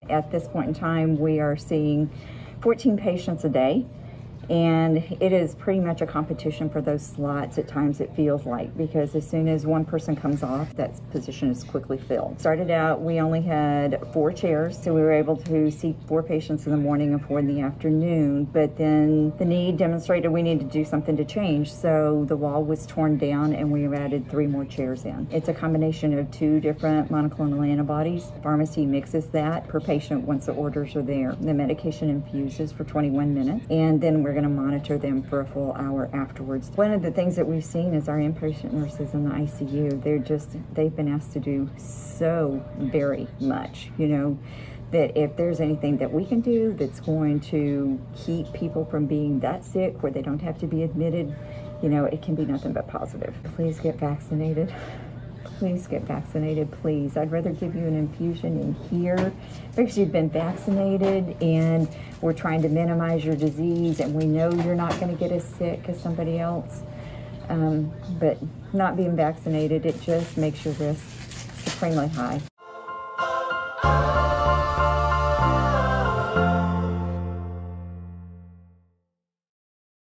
At this point in time, we are seeing 14 patients a day. And it is pretty much a competition for those slots. At times it feels like, because as soon as one person comes off, that position is quickly filled. Started out, we only had 4 chairs, so we were able to see 4 patients in the morning and 4 in the afternoon, but then the need demonstrated we needed to do something to change, so the wall was torn down and we added 3 more chairs in. It's a combination of 2 different monoclonal antibodies. Pharmacy mixes that per patient once the orders are there. The medication infuses for 21 minutes, and then we're going to monitor them for a full hour afterwards. One of the things that we've seen is our inpatient nurses in the ICU. They've been asked to do so very much, that if there's anything that we can do that's going to keep people from being that sick where they don't have to be admitted, it can be nothing but positive. Please get vaccinated. Please get vaccinated, please. I'd rather give you an infusion in here because you've been vaccinated and we're trying to minimize your disease and we know you're not going to get as sick as somebody else. But not being vaccinated, it just makes your risk supremely high.